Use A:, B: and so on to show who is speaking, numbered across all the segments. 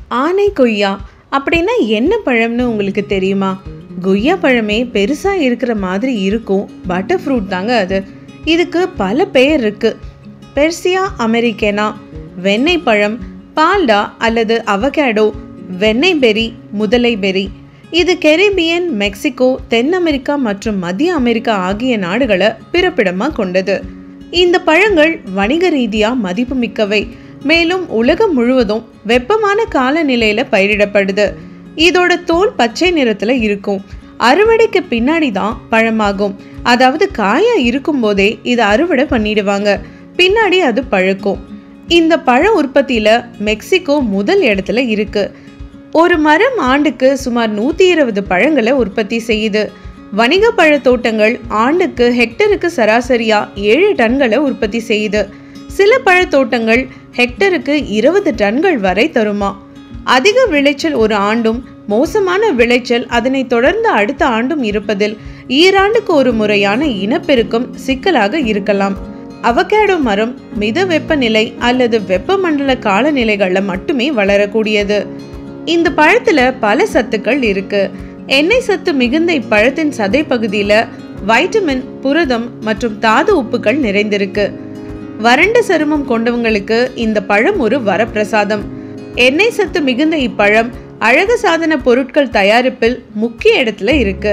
A: ஆனை கொய்யா அப்படின்னா என்ன பழம்னு உங்களுக்கு தெரியுமா? கொய்யா பழமே பெருசா இருக்கிற மாதிரி இருக்கும். பட்டர் ஃப்ரூட் தாங்க அது. இதுக்கு பல பெயர் இருக்கு. பெர்சியா அமெரிக்கனா, வெண்ணெய் பழம், பால்டா அல்லது அவகேடோ, வெண்ணெய் பெரி, முதலை பெரி. இது கெரிபியன், மெக்சிகோ, தென் அமெரிக்கா மற்றும் மத்திய அமெரிக்கா ஆகிய நாடுகளை பிறப்பிடமாக கொண்டது. இந்த பழங்கள் வணிக ரீதியா மதிப்புமிக்கவை. மேலும் உலகம் முழுவதும் வெப்பமான காலநிலையில பயிரிடப்படுது. இதோட தோல் பச்சை நிறத்துல இருக்கும். அறுவடைக்கு பின்னாடி தான் பழமாகும். அதாவது காயா இருக்கும் போதே இதை அறுவடை பண்ணிடுவாங்க. பின்னாடி அது பழுக்கும். இந்த பழ உற்பத்தியில மெக்சிகோ முதல் இடத்துல இருக்கு. ஒரு மரம் ஆண்டுக்கு சுமார் 120 பழங்களை உற்பத்தி செய்யுது. வணிக பழ தோட்டங்கள் ஆண்டுக்கு ஹெக்டருக்கு சராசரியா 7 டன்களை உற்பத்தி செய்யுது. சில பழத்தோட்டங்கள் ஹெக்டருக்கு 20 டன்கள் வரை தருமா. அதிக விளைச்சல் ஒரு ஆண்டும், மோசமான விளைச்சல் அதனை தொடர்ந்து அடுத்த ஆண்டும் இருப்பதில் ஈராண்டுக்கு ஒரு முறையான இனப்பெருக்கம் சிக்கலாக இருக்கலாம். அவகேடோ மரம் மித வெப்பநிலை அல்லது வெப்பமண்டல காலநிலைகளில் மட்டுமே வளரக்கூடியது. இந்த பழத்துல பல சத்துக்கள் இருக்கு. எண்ணெய் சத்து மிகுந்த இப்பழத்தின் சதை பகுதியில வைட்டமின், புரதம் மற்றும் தாது உப்புகள் நிறைந்திருக்கு. வறண்ட சருமம் கொண்டவங்களுக்கு இந்த பழம் ஒரு வரப்பிரசாதம். எண்ணெய் சத்து மிகுந்த இப்பழம் அழகு சாதன பொருட்கள் தயாரிப்பில் முக்கிய இடத்துல இருக்கு.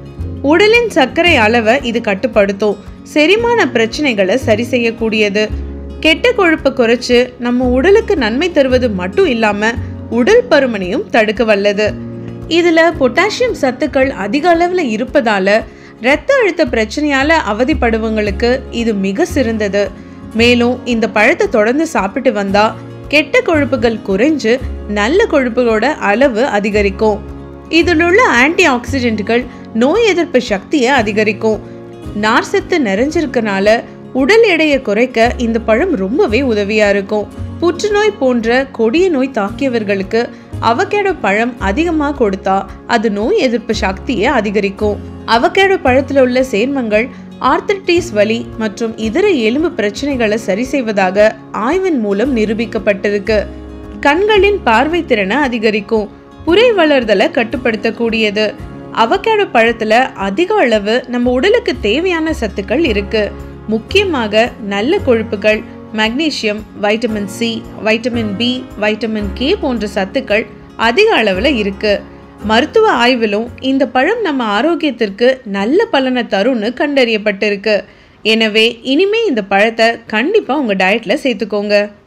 A: உடலின் சர்க்கரை அளவை இது கட்டுப்படுத்தும். செரிமான பிரச்சனைகளை சரி செய்யக்கூடியது. கெட்ட கொழுப்பை குறைச்சு நம்ம உடலுக்கு நன்மை தருவது மட்டும் இல்லாம உடல் பருமனையும் தடுக்க வல்லது. இதுல பொட்டாசியம் சத்துக்கள் அதிக அளவுல இருப்பதால இரத்த அழுத்த பிரச்சனையால அவதிப்படுவங்களுக்கு இது மிக சிறந்தது. மேலும் இந்த பழத்தை தொடர்ந்து சாப்பிட்டு வந்தா கெட்ட கொழுப்புகள் குறைஞ்சு நல்ல கொழுப்புகளோட அளவு அதிகரிக்கும். இதில் உள்ள ஆன்டி ஆக்சிடென்ட்கள் நோய் எதிர்ப்பு சக்தியை அதிகரிக்கும். நார்சத்து நிறைஞ்சிருக்கனால உடல் எடையை குறைக்க இந்த பழம் ரொம்பவே உதவியா இருக்கும். புற்றுநோய் போன்ற கொடிய நோய் தாக்கியவர்களுக்கு அவகேடோ பழம் அதிகமாக கொடுத்தா அது நோய் எதிர்ப்பு சக்தியை அதிகரிக்கும். அவகேடோ பழத்தில் உள்ள சேர்மங்கள் ஆர்த்தரைட்டிஸ் வலி மற்றும் இதர எலும்பு பிரச்சனைகளை சரி செய்வதாக ஆய்வின் மூலம் நிரூபிக்கப்பட்டிருக்கு. கண்களின் பார்வை திறனை அதிகரிக்கும். புரை வளர்தலை கட்டுப்படுத்தக்கூடியது. அவகேடோ பழத்துல அதிக அளவு நம்ம உடலுக்கு தேவையான சத்துக்கள் இருக்கு. முக்கியமாக நல்ல கொழுப்புகள், magnesium, vitamin C, vitamin B, vitamin K போன்ற சத்துக்கள் அதிக அளவுல இருக்கு. மருத்துவ ஆய்விலும் இந்த பழம் நம்ம ஆரோக்கியத்திற்கு நல்ல பலனை தரும்னு கண்டறியப்பட்டிருக்கு. எனவே இனிமே இந்த பழத்தை கண்டிப்பா உங்க டயட்ல சேர்த்துக்கோங்க.